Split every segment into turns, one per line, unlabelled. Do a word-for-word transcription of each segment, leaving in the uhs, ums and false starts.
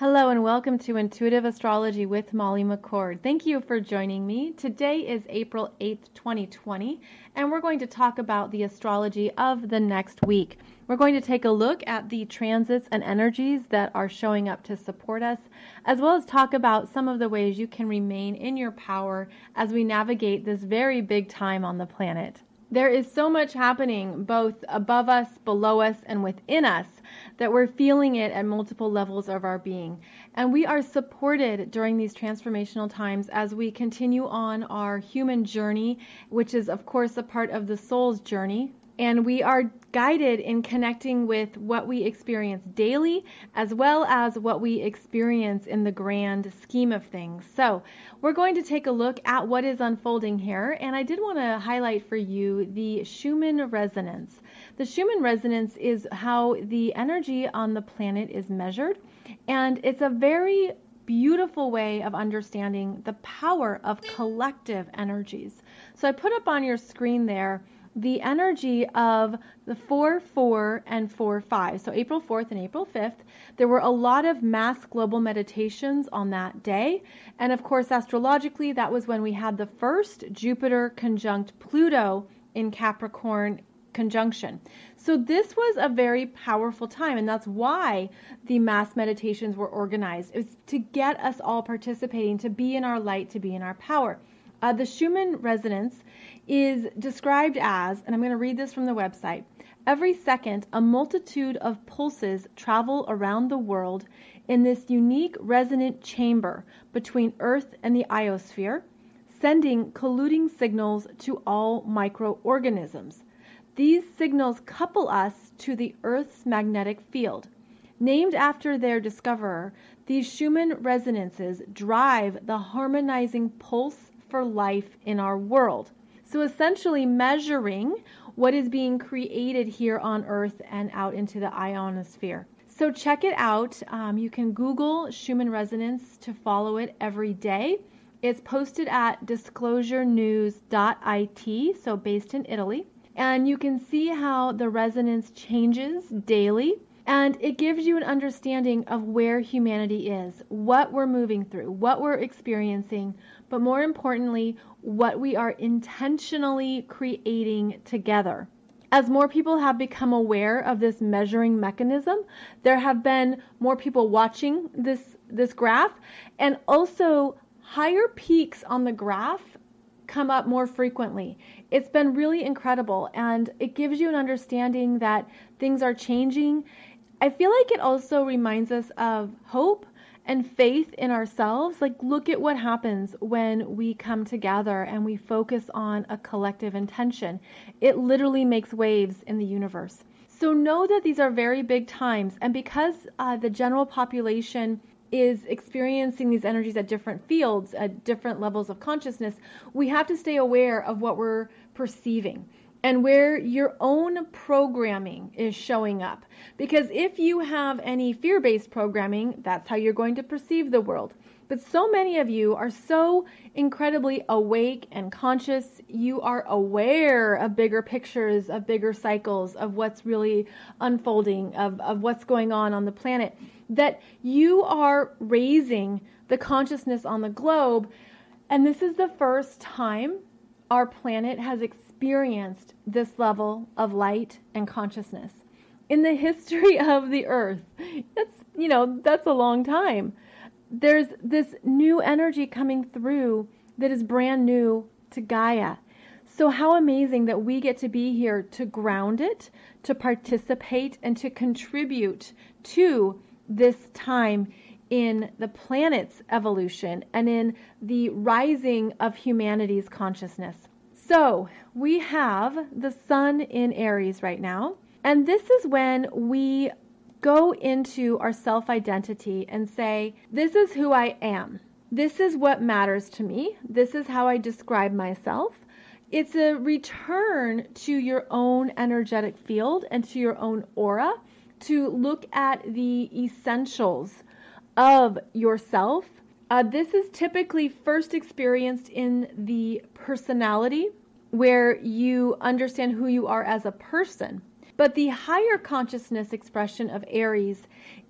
Hello and welcome to Intuitive Astrology with Molly McCord. Thank you for joining me. Today is April eighth, twenty twenty, and we're going to talk about the astrology of the next week. We're going to take a look at the transits and energies that are showing up to support us, as well as talk about some of the ways you can remain in your power as we navigate this very big time on the planet. There is so much happening both above us, below us, and within us that we're feeling it at multiple levels of our being. And we are supported during these transformational times as we continue on our human journey, which is, of course, a part of the soul's journey. And we are guided in connecting with what we experience daily, as well as what we experience in the grand scheme of things. So we're going to take a look at what is unfolding here. And I did want to highlight for you the Schumann resonance. The Schumann resonance is how the energy on the planet is measured. And it's a very beautiful way of understanding the power of collective energies. So I put up on your screen there the energy of the four four and four five. So April fourth and April fifth, there were a lot of mass global meditations on that day. And of course, astrologically, that was when we had the first Jupiter conjunct Pluto in Capricorn conjunction. So this was a very powerful time, and that's why the mass meditations were organized. It was to get us all participating, to be in our light, to be in our power. Uh, the Schumann resonance is described as, and I'm going to read this from the website, every second a multitude of pulses travel around the world in this unique resonant chamber between Earth and the ionosphere, sending colluding signals to all microorganisms. These signals couple us to the Earth's magnetic field. Named after their discoverer, these Schumann resonances drive the harmonizing pulse for life in our world. So essentially measuring what is being created here on Earth and out into the ionosphere. So check it out. Um, you can Google Schumann resonance to follow it every day. It's posted at disclosure news dot I T, so based in Italy. And you can see how the resonance changes daily. And it gives you an understanding of where humanity is, what we're moving through, what we're experiencing, but more importantly, what we are intentionally creating together. As more people have become aware of this measuring mechanism, there have been more people watching this, this graph, and also higher peaks on the graph come up more frequently. It's been really incredible, and it gives you an understanding that things are changing. I feel like it also reminds us of hope and faith in ourselves. Like, look at what happens when we come together and we focus on a collective intention. It literally makes waves in the universe. So know that these are very big times, and because uh, the general population is experiencing these energies at different fields, at different levels of consciousness, we have to stay aware of what we're perceiving and where your own programming is showing up. Because if you have any fear-based programming, that's how you're going to perceive the world. But so many of you are so incredibly awake and conscious. You are aware of bigger pictures, of bigger cycles, of what's really unfolding, of, of what's going on on the planet, that you are raising the consciousness on the globe. And this is the first time our planet has experienced this level of light and consciousness. In the history of the earth, that's, you know, that's a long time. There's this new energy coming through that is brand new to Gaia. So how amazing that we get to be here to ground it, to participate, and to contribute to this time in the planet's evolution and in the rising of humanity's consciousness. So we have the sun in Aries right now, and this is when we go into our self-identity and say, this is who I am. This is what matters to me. This is how I describe myself. It's a return to your own energetic field and to your own aura to look at the essentials of yourself. Uh, this is typically first experienced in the personality, where you understand who you are as a person. But the higher consciousness expression of Aries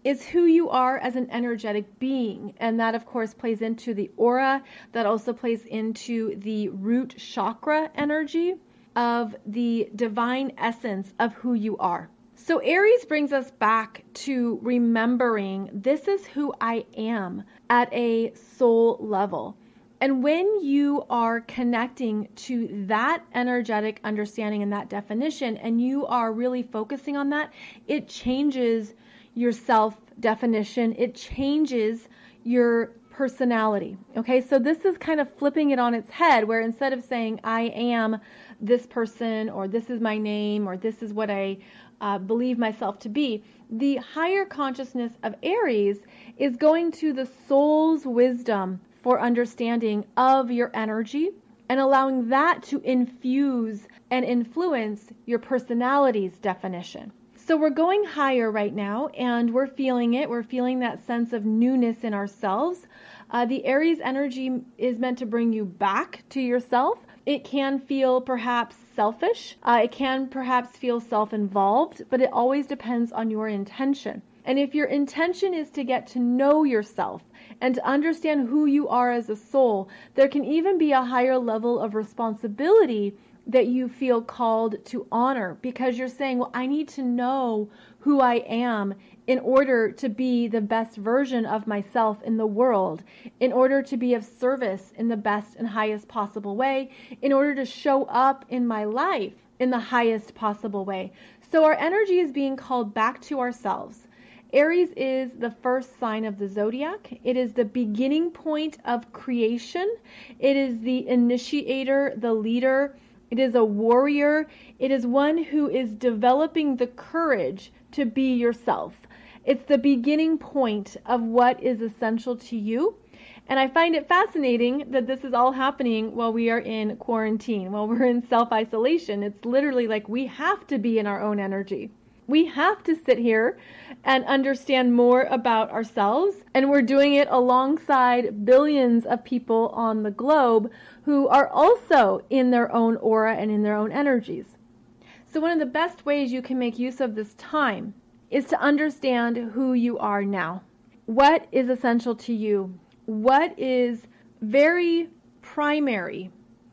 is who you are as an energetic being. And that, of course, plays into the aura. That also plays into the root chakra energy of the divine essence of who you are. So Aries brings us back to remembering this is who I am at a soul level. And when you are connecting to that energetic understanding and that definition, and you are really focusing on that, it changes your self-definition. It changes your personality. Okay, so this is kind of flipping it on its head, where instead of saying, I am this person, or this is my name, or this is what I uh, believe myself to be, the higher consciousness of Aries is going to the soul's wisdom for understanding of your energy and allowing that to infuse and influence your personality's definition. So we're going higher right now, and we're feeling it. We're feeling that sense of newness in ourselves. Uh, the Aries energy is meant to bring you back to yourself. It can feel perhaps selfish. Uh, it can perhaps feel self-involved, but it always depends on your intention. And if your intention is to get to know yourself and to understand who you are as a soul, there can even be a higher level of responsibility that you feel called to honor, because you're saying, well, I need to know who I am in order to be the best version of myself in the world, in order to be of service in the best and highest possible way, in order to show up in my life in the highest possible way. So our energy is being called back to ourselves. Aries is the first sign of the zodiac. It is the beginning point of creation. It is the initiator, the leader. It is a warrior. It is one who is developing the courage to be yourself. It's the beginning point of what is essential to you. And I find it fascinating that this is all happening while we are in quarantine, while we're in self-isolation. It's literally like we have to be in our own energy. We have to sit here and understand more about ourselves, and we're doing it alongside billions of people on the globe who are also in their own aura and in their own energies. So one of the best ways you can make use of this time is to understand who you are now. What is essential to you? What is very primary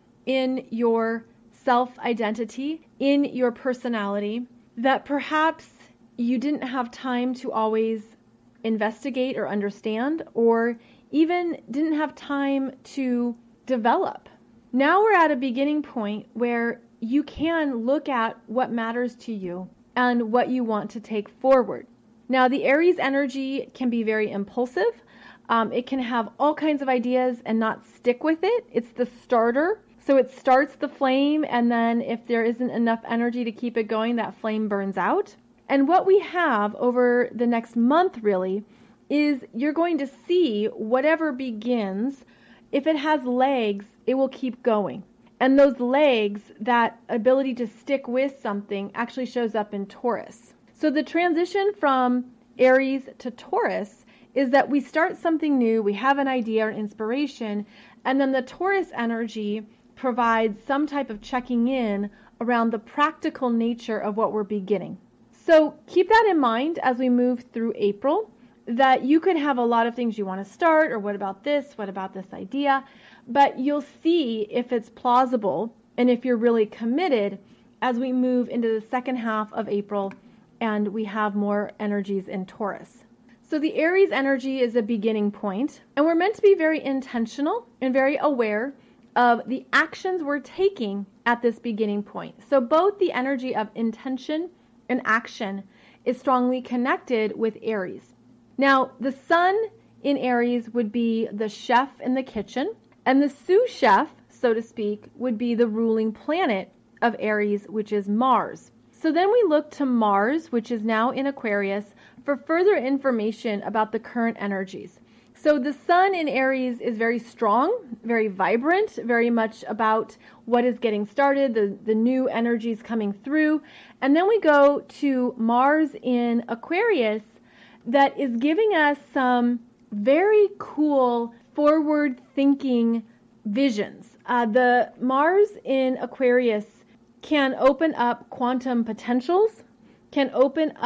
in your self-identity, in your personality, that perhaps you didn't have time to always investigate or understand, or even didn't have time to develop. Now we're at a beginning point where you can look at what matters to you and what you want to take forward. Now, the Aries energy can be very impulsive. Um, it can have all kinds of ideas and not stick with it. It's the starter. So it starts the flame, and then if there isn't enough energy to keep it going, that flame burns out. And what we have over the next month really is you're going to see whatever begins, if it has legs, it will keep going. And those legs, that ability to stick with something, actually shows up in Taurus. So the transition from Aries to Taurus is that we start something new, we have an idea or inspiration, and then the Taurus energy provides some type of checking in around the practical nature of what we're beginning. So keep that in mind as we move through April, that you could have a lot of things you want to start, or what about this, what about this idea, but you'll see if it's plausible and if you're really committed as we move into the second half of April and we have more energies in Taurus. So the Aries energy is a beginning point, and we're meant to be very intentional and very aware of the actions we're taking at this beginning point. So both the energy of intention and action is strongly connected with Aries. Now, the sun in Aries would be the chef in the kitchen, and the sous chef, so to speak, would be the ruling planet of Aries, which is Mars. So then we look to Mars, which is now in Aquarius, for further information about the current energies. So the sun in Aries is very strong, very vibrant, very much about what is getting started, the, the new energies coming through. And then we go to Mars in Aquarius that is giving us some very cool forward-thinking visions. Uh, the Mars in Aquarius can open up quantum potentials, can open up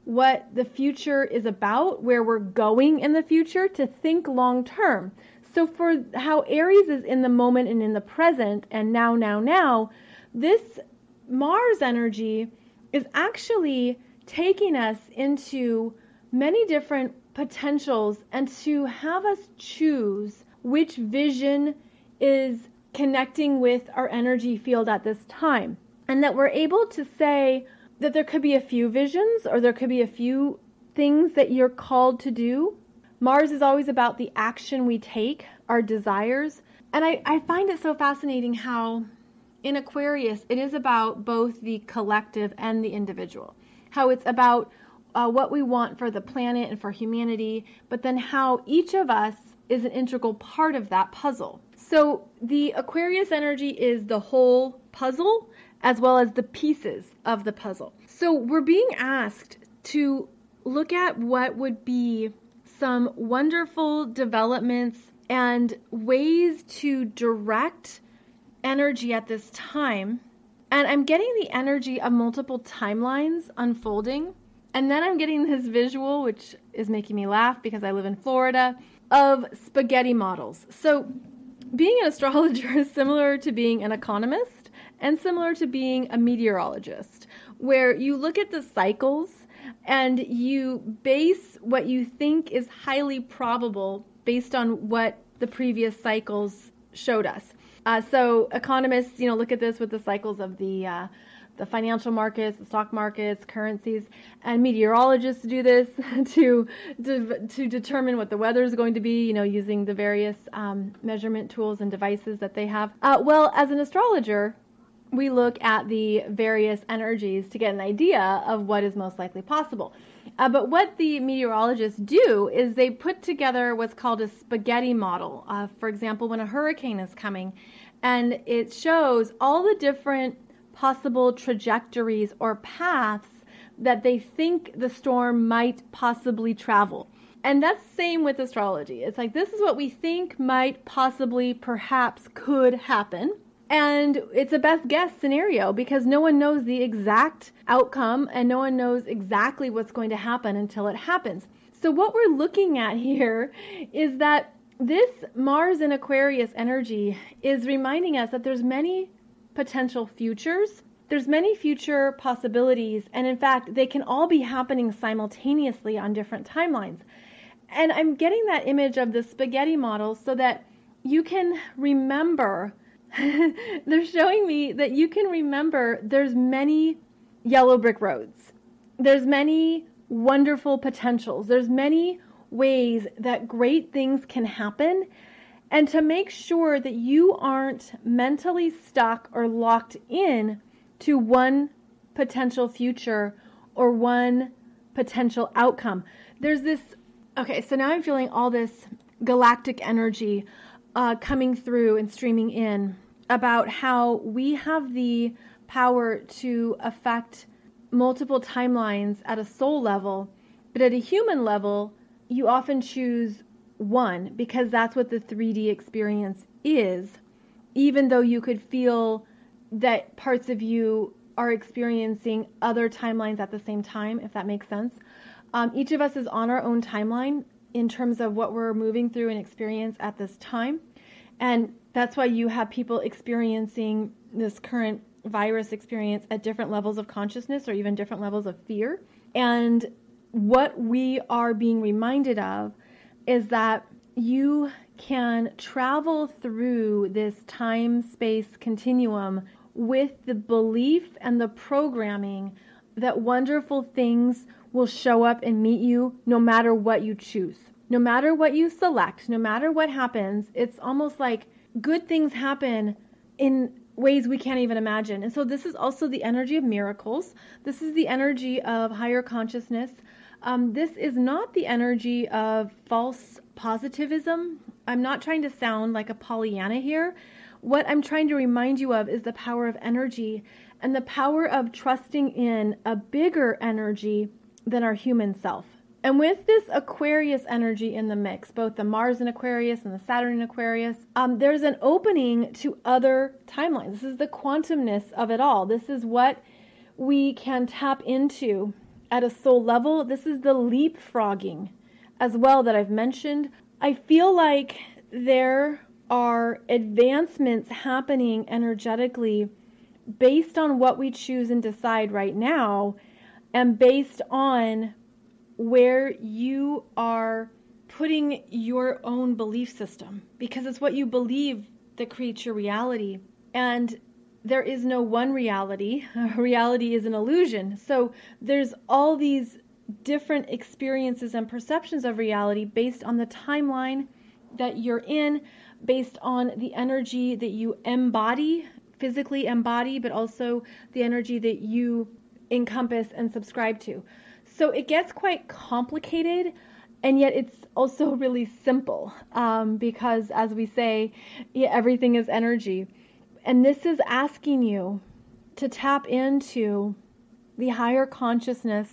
what the future is about, where we're going in the future, to think long term. So for how Aries is in the moment and in the present and now, now, now, this Mars energy is actually taking us into many different potentials and to have us choose which vision is connecting with our energy field at this time. And that we're able to say that there could be a few visions or there could be a few things that you're called to do. Mars is always about the action we take, our desires. And I, I find it so fascinating how in Aquarius, it is about both the collective and the individual. How it's about uh, what we want for the planet and for humanity, but then how each of us is an integral part of that puzzle. So the Aquarius energy is the whole puzzle as well as the pieces of the puzzle. So we're being asked to look at what would be some wonderful developments and ways to direct energy at this time. And I'm getting the energy of multiple timelines unfolding. And then I'm getting this visual, which is making me laugh because I live in Florida, of spaghetti models. So being an astrologer is similar to being an economist and similar to being a meteorologist, where you look at the cycles and you base what you think is highly probable based on what the previous cycles showed us. Uh, so economists, you know, look at this with the cycles of the uh, the financial markets, the stock markets, currencies, and meteorologists do this to, to to determine what the weather is going to be, you know, using the various um, measurement tools and devices that they have. Uh, well, as an astrologer, we look at the various energies to get an idea of what is most likely possible. Uh, but what the meteorologists do is they put together what's called a spaghetti model. Uh, for example, when a hurricane is coming, and it shows all the different possible trajectories or paths that they think the storm might possibly travel. And that's the same with astrology. It's like, this is what we think might possibly, perhaps, could happen. And it's a best guess scenario because no one knows the exact outcome and no one knows exactly what's going to happen until it happens. So what we're looking at here is that this Mars in Aquarius energy is reminding us that there's many potential futures. There's many future possibilities. And in fact, they can all be happening simultaneously on different timelines. And I'm getting that image of the spaghetti model so that you can remember. They're showing me that you can remember there's many yellow brick roads. There's many wonderful potentials. There's many ways that great things can happen. And to make sure that you aren't mentally stuck or locked in to one potential future or one potential outcome. There's this, okay, so now I'm feeling all this galactic energy uh, coming through and streaming in about how we have the power to affect multiple timelines at a soul level, but at a human level, you often choose one because that's what the three D experience is, even though you could feel that parts of you are experiencing other timelines at the same time, if that makes sense. Um, each of us is on our own timeline in terms of what we're moving through and experience at this time. And that's why you have people experiencing this current virus experience at different levels of consciousness or even different levels of fear. And what we are being reminded of is that you can travel through this time-space continuum with the belief and the programming that wonderful things will show up and meet you no matter what you choose. No matter what you select, no matter what happens, it's almost like good things happen in ways we can't even imagine. And so this is also the energy of miracles. This is the energy of higher consciousness. Um, this is not the energy of false positivism. I'm not trying to sound like a Pollyanna here. What I'm trying to remind you of is the power of energy and the power of trusting in a bigger energy than our human self. And with this Aquarius energy in the mix, both the Mars in Aquarius and the Saturn in Aquarius, um, there's an opening to other timelines. This is the quantumness of it all. This is what we can tap into at a soul level, this is the leapfrogging as well that I've mentioned. I feel like there are advancements happening energetically based on what we choose and decide right now, and based on where you are putting your own belief system, because it's what you believe that creates your reality. And there is no one reality. Reality is an illusion. So there's all these different experiences and perceptions of reality based on the timeline that you're in, based on the energy that you embody, physically embody, but also the energy that you encompass and subscribe to. So it gets quite complicated, and yet it's also really simple, um, because as we say, yeah, everything is energy. And this is asking you to tap into the higher consciousness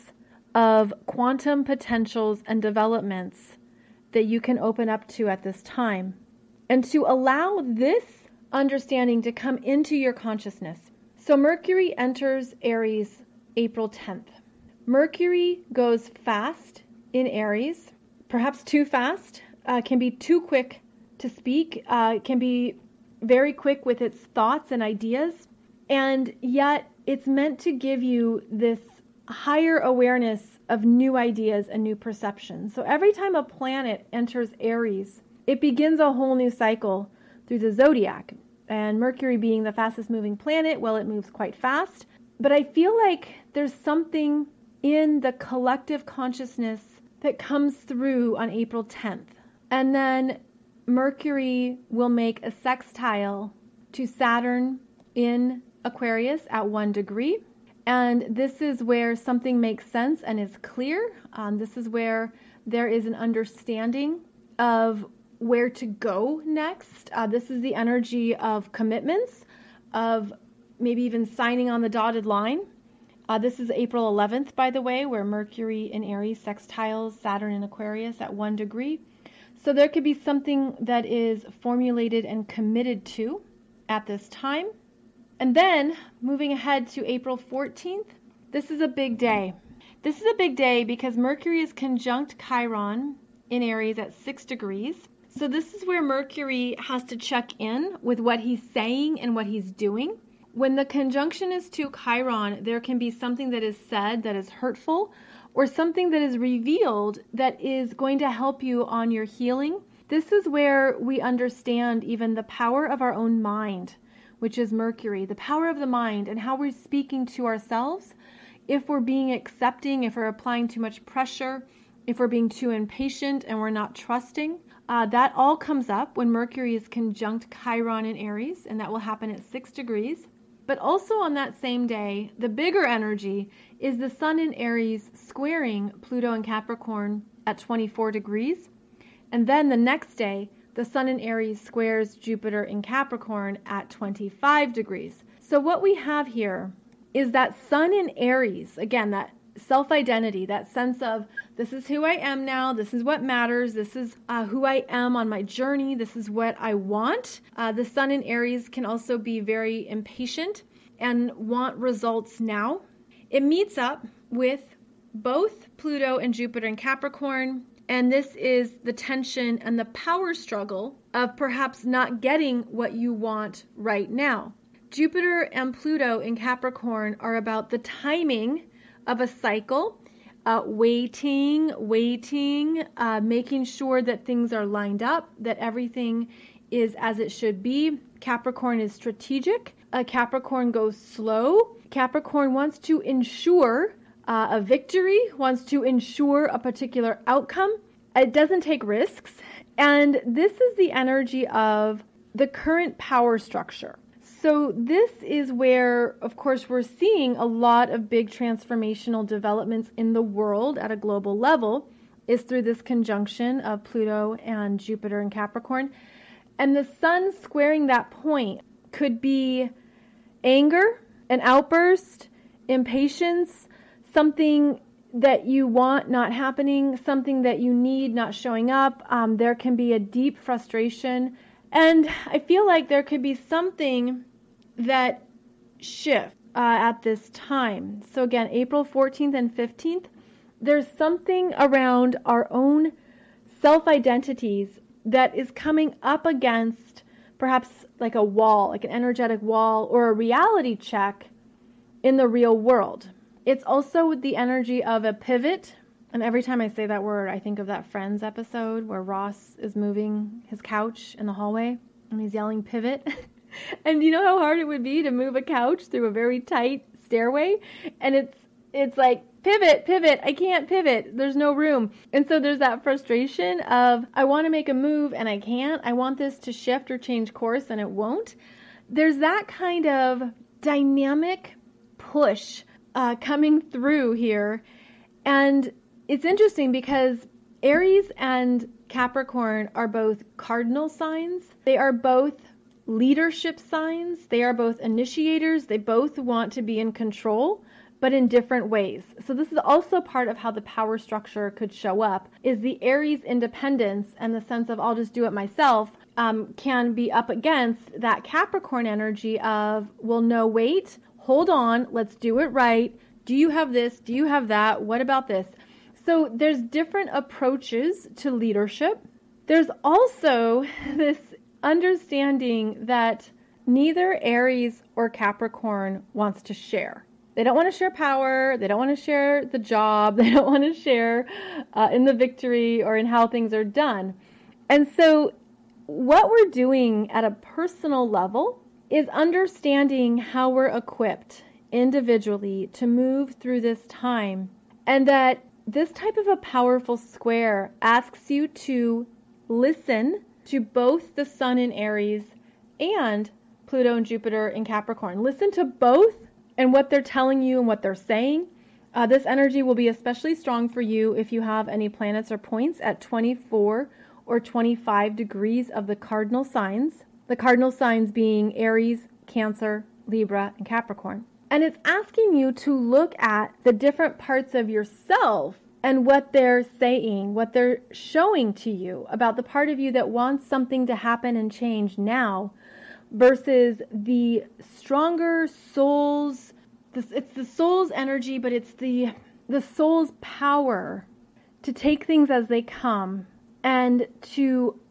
of quantum potentials and developments that you can open up to at this time, and to allow this understanding to come into your consciousness. So Mercury enters Aries April tenth. Mercury goes fast in Aries, perhaps too fast, uh, can be too quick to speak, uh, can be very quick with its thoughts and ideas, and yet it's meant to give you this higher awareness of new ideas and new perceptions. So every time a planet enters Aries, it begins a whole new cycle through the zodiac. And Mercury being the fastest moving planet, well, it moves quite fast. But I feel like there's something in the collective consciousness that comes through on April tenth. And then Mercury will make a sextile to Saturn in Aquarius at one degree. And this is where something makes sense and is clear. Um, this is where there is an understanding of where to go next. Uh, this is the energy of commitments, of maybe even signing on the dotted line. Uh, this is April eleventh, by the way, where Mercury in Aries sextiles Saturn in Aquarius at one degree. So there could be something that is formulated and committed to at this time. And then moving ahead to April fourteenth, this is a big day. This is a big day because Mercury is conjunct Chiron in Aries at six degrees. So this is where Mercury has to check in with what he's saying and what he's doing. When the conjunction is to Chiron, there can be something that is said that is hurtful, or something that is revealed that is going to help you on your healing. This is where we understand even the power of our own mind, which is Mercury, the power of the mind and how we're speaking to ourselves. If we're being accepting, if we're applying too much pressure, if we're being too impatient and we're not trusting, uh, that all comes up when Mercury is conjunct Chiron in Aries, and that will happen at six degrees. But also on that same day, the bigger energy is the Sun in Aries squaring Pluto in Capricorn at twenty-four degrees. And then the next day, the Sun in Aries squares Jupiter in Capricorn at twenty-five degrees. So what we have here is that Sun in Aries, again, that self-identity, that sense of this is who I am now, this is what matters, this is uh, who I am on my journey, this is what I want. Uh, the Sun in Aries can also be very impatient and want results now. It meets up with both Pluto and Jupiter in Capricorn, and this is the tension and the power struggle of perhaps not getting what you want right now. Jupiter and Pluto in Capricorn are about the timing of a cycle, uh, waiting, waiting, uh, making sure that things are lined up, that everything is as it should be. Capricorn is strategic. Uh, Capricorn goes slow. Capricorn wants to ensure uh, a victory, wants to ensure a particular outcome. It doesn't take risks. And this is the energy of the current power structure. So this is where, of course, we're seeing a lot of big transformational developments in the world at a global level, is through this conjunction of Pluto and Jupiter in Capricorn. And the Sun squaring that point could be anger, an outburst, impatience, something that you want not happening, something that you need not showing up. Um, there can be a deep frustration. And I feel like there could be something that shifts uh, at this time. So again, April fourteenth and fifteenth, there's something around our own self-identities that is coming up against perhaps like a wall, like an energetic wall or a reality check in the real world. It's also the energy of a pivot. And every time I say that word, I think of that Friends episode where Ross is moving his couch in the hallway and he's yelling pivot. And you know how hard it would be to move a couch through a very tight stairway? And it's it's like, pivot, pivot, I can't pivot. There's no room. And so there's that frustration of, I want to make a move and I can't. I want this to shift or change course and it won't. There's that kind of dynamic push uh, coming through here. And it's interesting because Aries and Capricorn are both cardinal signs. They are both leadership signs. They are both initiators. They both want to be in control, but in different ways. So this is also part of how the power structure could show up, is the Aries independence and the sense of I'll just do it myself um, can be up against that Capricorn energy of, well, no, wait, hold on, let's do it right. Do you have this? Do you have that? What about this? So there's different approaches to leadership. There's also this understanding that neither Aries or Capricorn wants to share. They don't want to share power. They don't want to share the job. They don't want to share uh, in the victory or in how things are done. And so what we're doing at a personal level is understanding how we're equipped individually to move through this time. And that this type of a powerful square asks you to listen to both the Sun in Aries and Pluto and Jupiter in Capricorn. Listen to both and what they're telling you and what they're saying. Uh, this energy will be especially strong for you if you have any planets or points at twenty-four or twenty-five degrees of the cardinal signs. The cardinal signs being Aries, Cancer, Libra, and Capricorn. And it's asking you to look at the different parts of yourself and what they're saying, what they're showing to you about the part of you that wants something to happen and change now, versus the stronger soul's, it's the soul's energy, but it's the the soul's power to take things as they come and to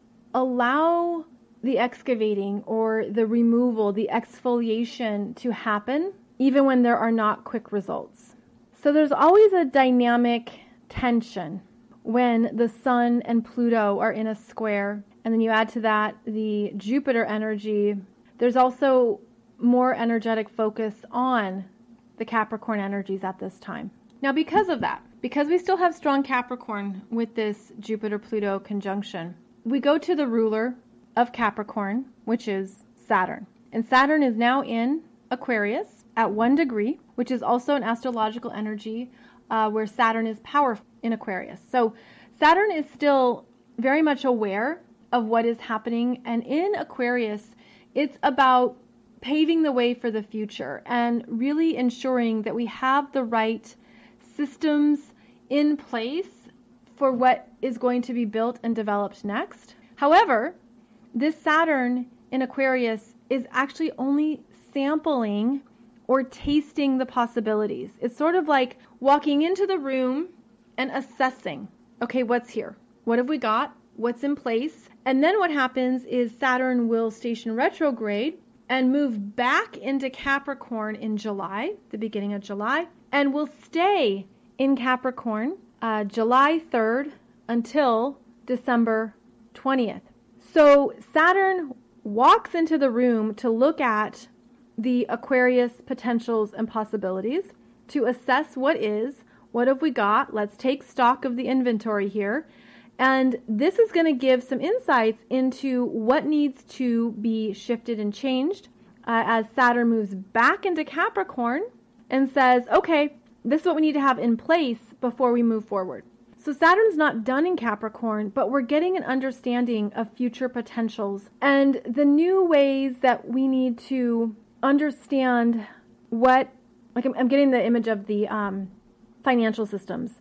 allow the excavating or the removal, the exfoliation to happen, even when there are not quick results. So there's always a dynamic tension when the Sun and Pluto are in a square. And then you add to that the Jupiter energy. There's also more energetic focus on the Capricorn energies at this time. Now, because of that, because we still have strong Capricorn with this Jupiter-Pluto conjunction, we go to the ruler of Capricorn, which is Saturn. And Saturn is now in Aquarius at one degree, which is also an astrological energy uh, where Saturn is powerful in Aquarius. So Saturn is still very much aware of what is happening. And in Aquarius, it's about paving the way for the future and really ensuring that we have the right systems in place for what is going to be built and developed next. However, this Saturn in Aquarius is actually only sampling or tasting the possibilities. It's sort of like walking into the room and assessing, okay, what's here? What have we got? What's in place? And then what happens is Saturn will station retrograde and move back into Capricorn in July, the beginning of July, and will stay in Capricorn uh, July third until December twentieth. So Saturn walks into the room to look at the Aquarius potentials and possibilities, to assess what is, what have we got, let's take stock of the inventory here. And this is going to give some insights into what needs to be shifted and changed uh, as Saturn moves back into Capricorn and says, okay, this is what we need to have in place before we move forward. So Saturn's not done in Capricorn, but we're getting an understanding of future potentials and the new ways that we need to understand what, like I'm, I'm getting the image of the um, financial systems,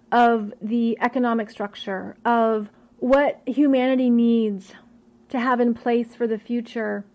of the economic structure, of what humanity needs to have in place for the future.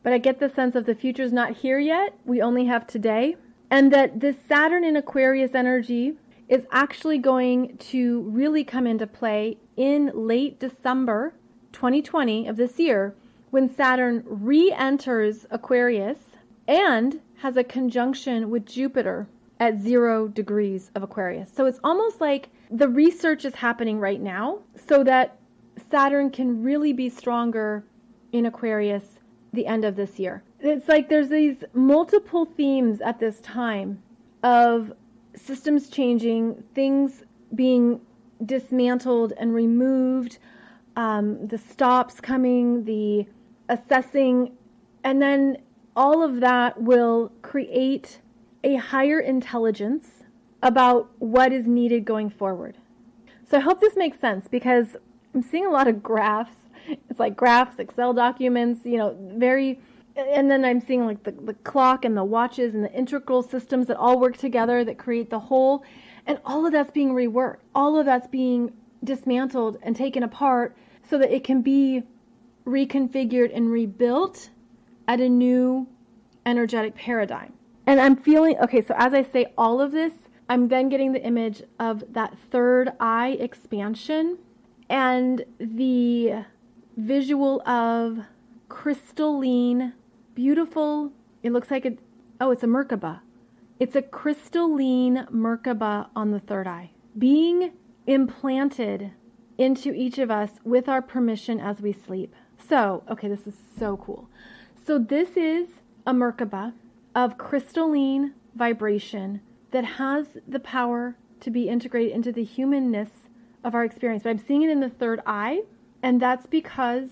but I get the sense of the future's not here yet. We only have today. And that this Saturn in Aquarius energy is actually going to really come into play in late December twenty twenty of this year, when Saturn re-enters Aquarius and has a conjunction with Jupiter at zero degrees of Aquarius. So it's almost like the research is happening right now so that Saturn can really be stronger in Aquarius the end of this year. It's like there's these multiple themes at this time of systems changing, things being dismantled and removed, um, the stops coming, the assessing, and then all of that will create a higher intelligence about what is needed going forward. So I hope this makes sense, because I'm seeing a lot of graphs. It's like graphs, Excel documents, you know, very, and then I'm seeing like the, the clock and the watches and the integral systems that all work together that create the whole, and all of that's being reworked. All of that's being dismantled and taken apart so that it can be reconfigured and rebuilt at a new energetic paradigm. And I'm feeling, okay, so as I say all of this, I'm then getting the image of that third eye expansion and the visual of crystalline, beautiful, it looks like a, oh, it's a Merkaba. It's a crystalline Merkaba on the third eye, being implanted into each of us with our permission as we sleep. So, okay, this is so cool. So this is a Merkaba of crystalline vibration that has the power to be integrated into the humanness of our experience. But I'm seeing it in the third eye, and that's because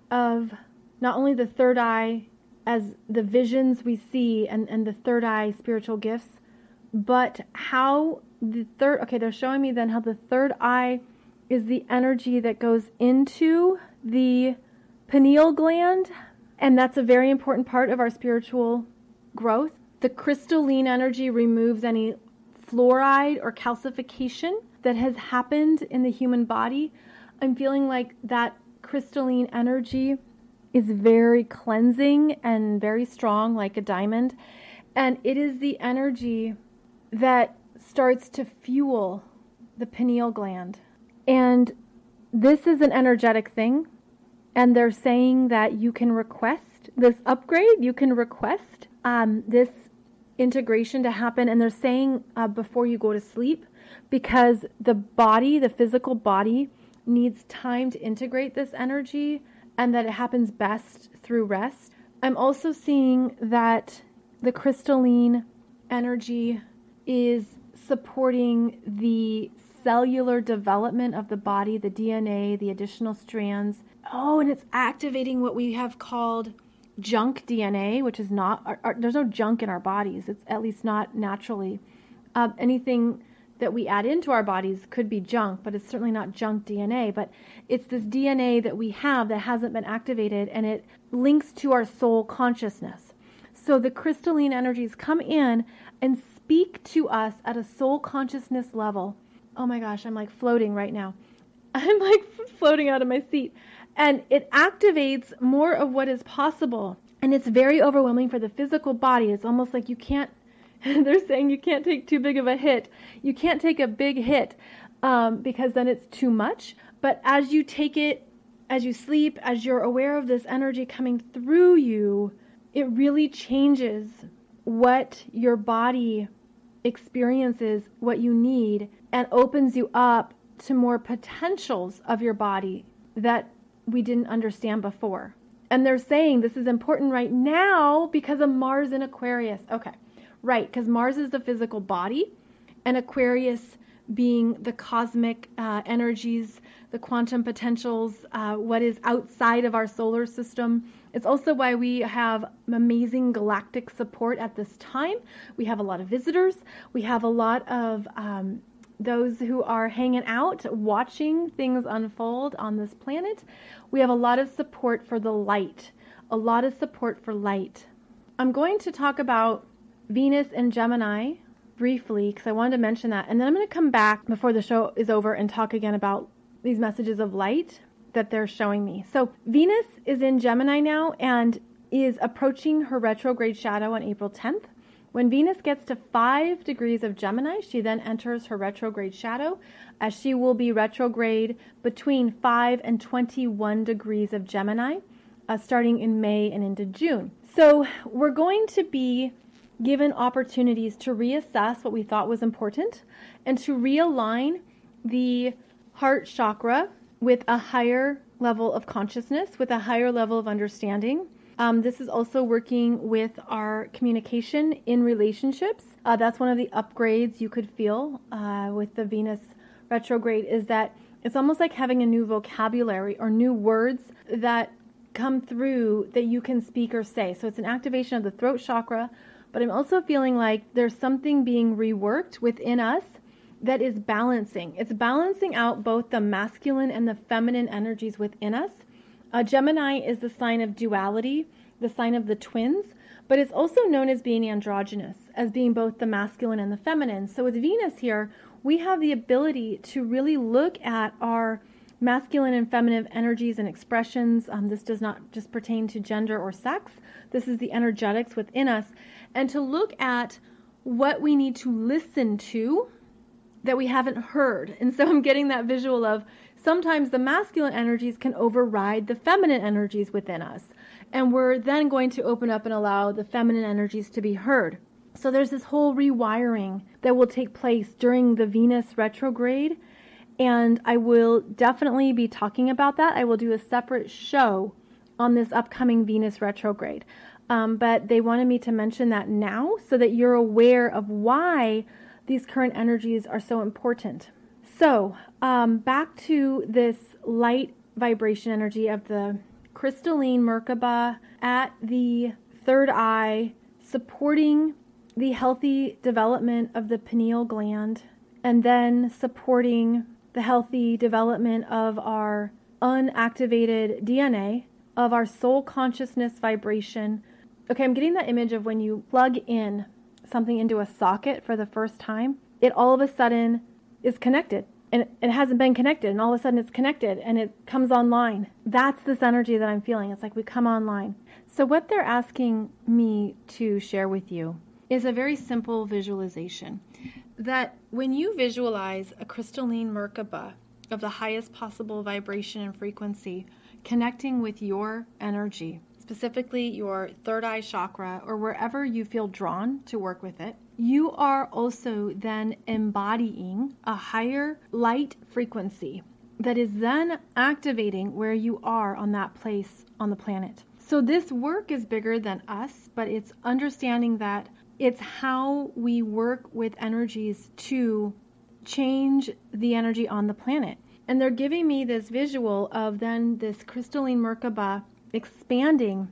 of not only the third eye as the visions we see and, and the third eye spiritual gifts, but how the third, okay, they're showing me then how the third eye is the energy that goes into the pineal gland, and that's a very important part of our spiritual growth. The crystalline energy removes any fluoride or calcification that has happened in the human body. I'm feeling like that crystalline energy is very cleansing and very strong, like a diamond. And it is the energy that starts to fuel the pineal gland. And this is an energetic thing. And they're saying that you can request this upgrade, you can request um, this integration to happen. And they're saying uh, before you go to sleep, because the body, the physical body, needs time to integrate this energy, and that it happens best through rest. I'm also seeing that the crystalline energy is supporting the cellular development of the body, the D N A, the additional strands. Oh, and it's activating what we have called junk D N A, which is not, our, our, there's no junk in our bodies. It's at least not naturally. Uh, anything that we add into our bodies could be junk, but it's certainly not junk D N A. But it's this D N A that we have that hasn't been activated, and it links to our soul consciousness. So the crystalline energies come in and speak to us at a soul consciousness level. Oh my gosh, I'm like floating right now. I'm like floating out of my seat. And it activates more of what is possible. And it's very overwhelming for the physical body. It's almost like you can't, they're saying you can't take too big of a hit. You can't take a big hit um, because then it's too much. But as you take it, as you sleep, as you're aware of this energy coming through you, it really changes what your body experiences, what you need, and opens you up to more potentials of your body that we didn't understand before. And they're saying this is important right now because of Mars in Aquarius. Okay, right, because Mars is the physical body, and Aquarius being the cosmic uh, energies, the quantum potentials, uh, what is outside of our solar system. It's also why we have amazing galactic support at this time. We have a lot of visitors. We have a lot of um, those who are hanging out, watching things unfold on this planet. We have a lot of support for the light, a lot of support for light. I'm going to talk about Venus and Gemini briefly because I wanted to mention that. And then I'm going to come back before the show is over and talk again about these messages of light that they're showing me. So Venus is in Gemini now, and is approaching her retrograde shadow on April tenth. When Venus gets to five degrees of Gemini, she then enters her retrograde shadow, as she will be retrograde between five and twenty-one degrees of Gemini, uh, starting in May and into June. So we're going to be given opportunities to reassess what we thought was important and to realign the heart chakra with a higher level of consciousness, with a higher level of understanding. Um, this is also working with our communication in relationships. Uh, that's one of the upgrades you could feel uh, with the Venus retrograde, is that it's almost like having a new vocabulary or new words that come through that you can speak or say. So it's an activation of the throat chakra, but I'm also feeling like there's something being reworked within us that is balancing. It's balancing out both the masculine and the feminine energies within us. Uh, Gemini is the sign of duality, the sign of the twins, but it's also known as being androgynous, as being both the masculine and the feminine. So with Venus here, we have the ability to really look at our masculine and feminine energies and expressions. Um, this does not just pertain to gender or sex. This is the energetics within us. And to look at what we need to listen to that we haven't heard. And so I'm getting that visual of sometimes the masculine energies can override the feminine energies within us. And we're then going to open up and allow the feminine energies to be heard. So there's this whole rewiring that will take place during the Venus retrograde. And I will definitely be talking about that. I will do a separate show on this upcoming Venus retrograde. Um, but they wanted me to mention that now so that you're aware of why these current energies are so important. So um, back to this light vibration energy of the crystalline Merkaba at the third eye, supporting the healthy development of the pineal gland, and then supporting the healthy development of our unactivated D N A, of our soul consciousness vibration. Okay, I'm getting that image of when you plug in something into a socket for the first time, it all of a sudden is connected. And it hasn't been connected, and all of a sudden it's connected, and it comes online. That's this energy that I'm feeling. It's like we come online. So what they're asking me to share with you is a very simple visualization. That when you visualize a crystalline Merkaba of the highest possible vibration and frequency connecting with your energy, specifically your third eye chakra, or wherever you feel drawn to work with it, you are also then embodying a higher light frequency that is then activating where you are on that place on the planet. So this work is bigger than us, but it's understanding that it's how we work with energies to change the energy on the planet. And they're giving me this visual of then this crystalline Merkaba expanding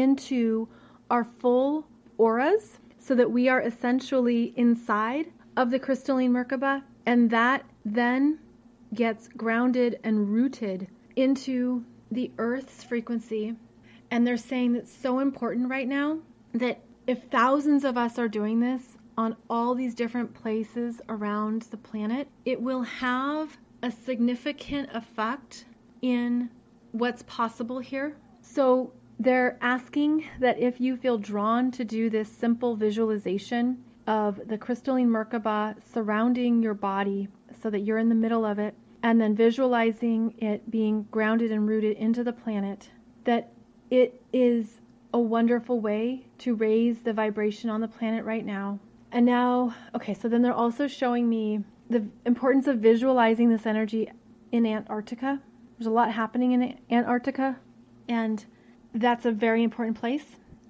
into our full auras so that we are essentially inside of the crystalline Merkaba, and that then gets grounded and rooted into the Earth's frequency. And they're saying that's so important right now that if thousands of us are doing this on all these different places around the planet, it will have a significant effect in what's possible here. So they're asking that if you feel drawn to do this simple visualization of the crystalline Merkaba surrounding your body so that you're in the middle of it, and then visualizing it being grounded and rooted into the planet, that it is a wonderful way to raise the vibration on the planet right now. And now, okay, so then they're also showing me the importance of visualizing this energy in Antarctica. There's a lot happening in Antarctica, and that's a very important place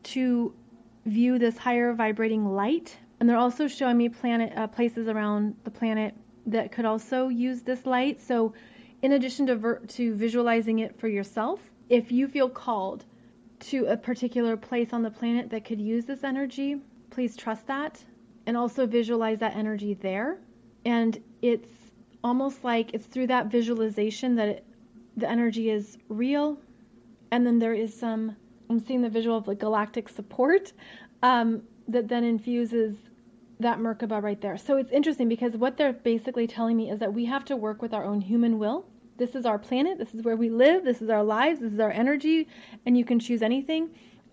to view this higher vibrating light. And they're also showing me planet uh, places around the planet that could also use this light. So in addition to ver- to visualizing it for yourself, if you feel called to a particular place on the planet that could use this energy, please trust that and also visualize that energy there. And it's almost like it's through that visualization that it, the energy is real. And then there is some, I'm seeing the visual of like galactic support um, that then infuses that Merkaba right there. So it's interesting because what they're basically telling me is that we have to work with our own human will. This is our planet. This is where we live. This is our lives. This is our energy. And you can choose anything.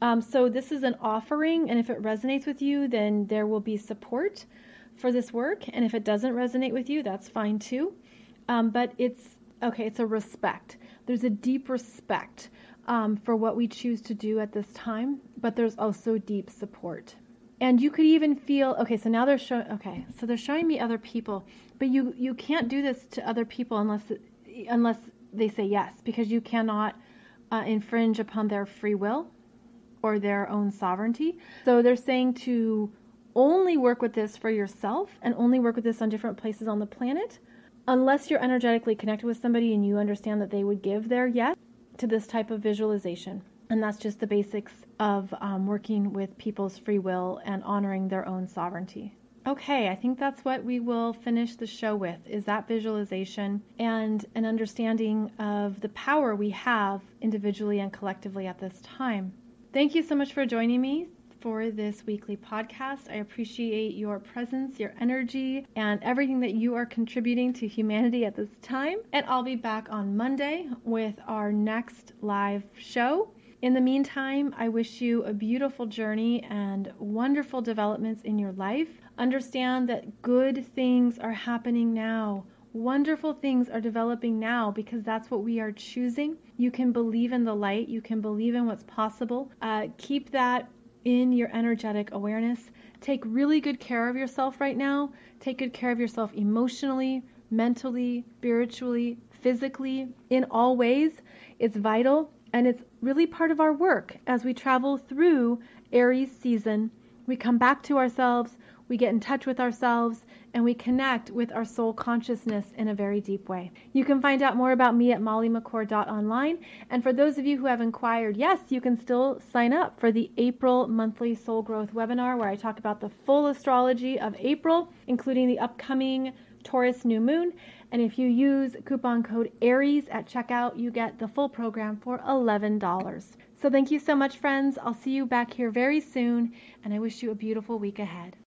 Um, so this is an offering, and if it resonates with you, then there will be support for this work. And if it doesn't resonate with you, that's fine too. Um, but it's, okay, it's a respect. There's a deep respect um, for what we choose to do at this time, but there's also deep support. And you could even feel, okay, so now they're showing, okay, so they're showing me other people, but you, you can't do this to other people unless, unless they say yes, because you cannot uh, infringe upon their free will or their own sovereignty. So they're saying to only work with this for yourself and only work with this on different places on the planet, unless you're energetically connected with somebody and you understand that they would give their yes to this type of visualization. And that's just the basics of um, working with people's free will and honoring their own sovereignty. Okay, I think that's what we will finish the show with, is that visualization and an understanding of the power we have individually and collectively at this time. Thank you so much for joining me for this weekly podcast. I appreciate your presence, your energy, and everything that you are contributing to humanity at this time. And I'll be back on Monday with our next live show. In the meantime, I wish you a beautiful journey and wonderful developments in your life. Understand that good things are happening now. Wonderful things are developing now because that's what we are choosing. You can believe in the light. You can believe in what's possible. Uh, keep that in your energetic awareness. Take really good care of yourself right now. Take good care of yourself emotionally, mentally, spiritually, physically, in all ways. It's vital. And it's really part of our work as we travel through Aries season. We come back to ourselves, we get in touch with ourselves, and we connect with our soul consciousness in a very deep way. You can find out more about me at molly mccord dot online. And for those of you who have inquired, yes, you can still sign up for the April monthly soul growth webinar where I talk about the full astrology of April, including the upcoming Taurus new moon. And if you use coupon code Aries at checkout, you get the full program for eleven dollars. So thank you so much, friends. I'll see you back here very soon, and I wish you a beautiful week ahead.